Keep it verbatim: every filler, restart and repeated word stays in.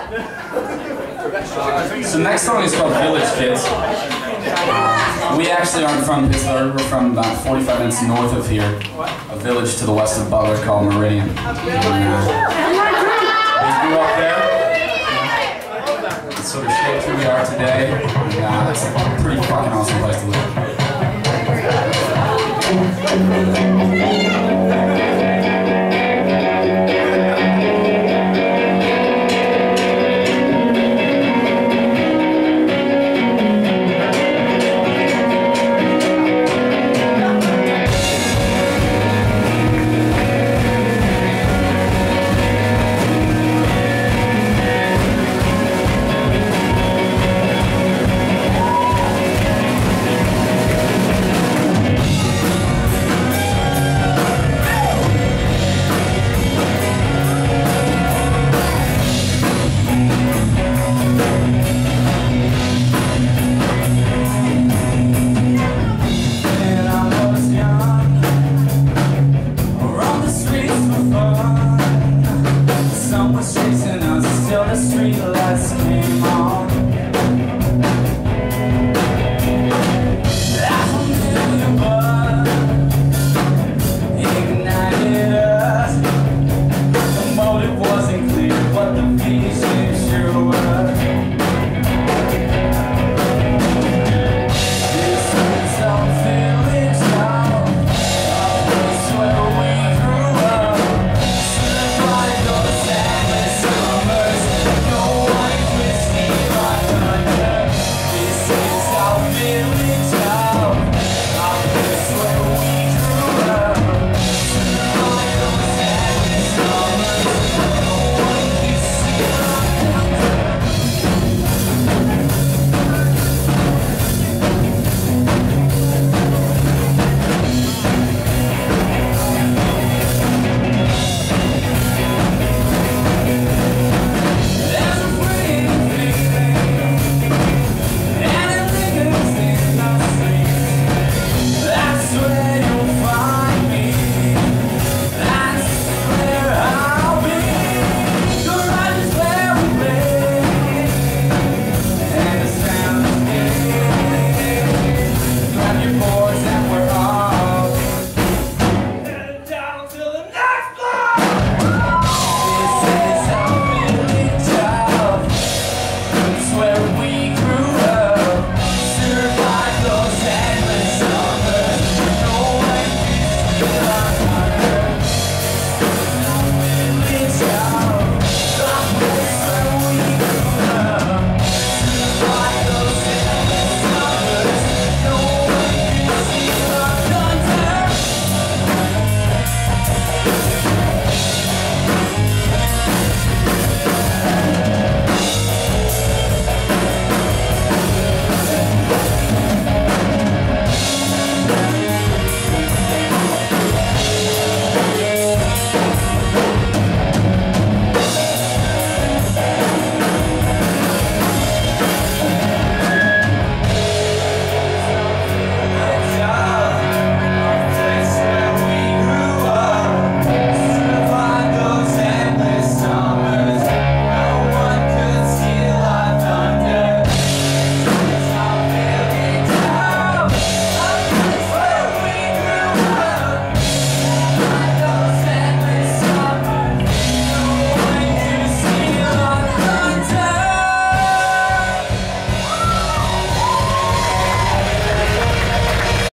So next song is called Village Kids. Uh, we actually aren't from Pittsburgh. We're from about forty-five minutes north of here, a village to the west of Butler called Meridian. Uh, we grew up there. It's sort of shaped who we are today. And, uh, it's a pretty fucking awesome place to live. What the peace